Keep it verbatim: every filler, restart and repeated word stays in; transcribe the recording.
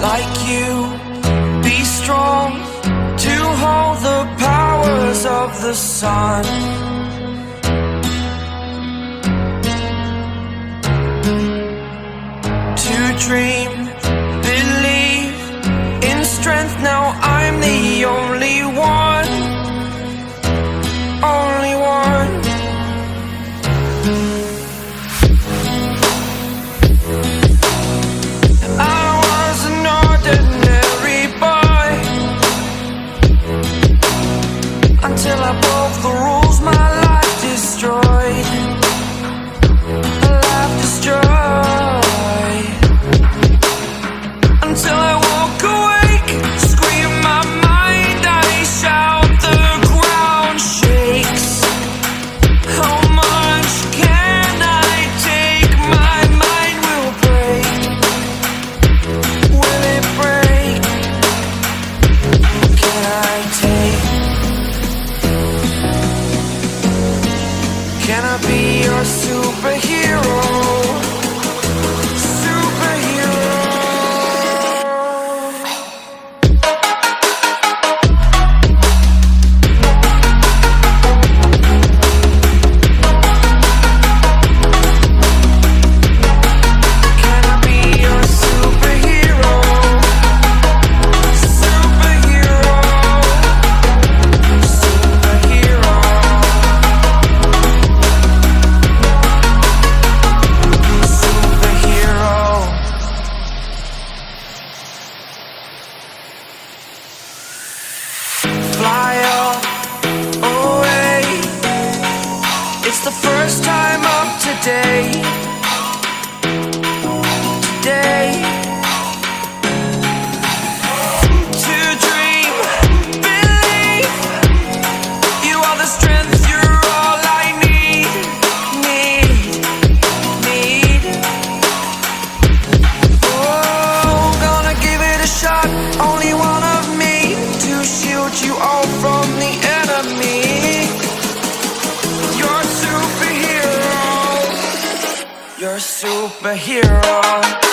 like you, be strong to hold the powers of the sun. To dream, believe in strength. Now I'm the only one, only one. I was an ordinary boy until I broke the rules. My life destroyed, a life destroyed. Until I woke awake, scream my mind, I shout, the ground shakes. How much can I take? My mind will break. Will it break? Can I take? Can I be your superhero? Fly up, away. It's the first time of today. Today. To dream, believe. You are the strength, you're all I need. Need, need. Oh, gonna give it a shot. Only one of me to shield you all from the enemy. You're a superhero. You're a superhero.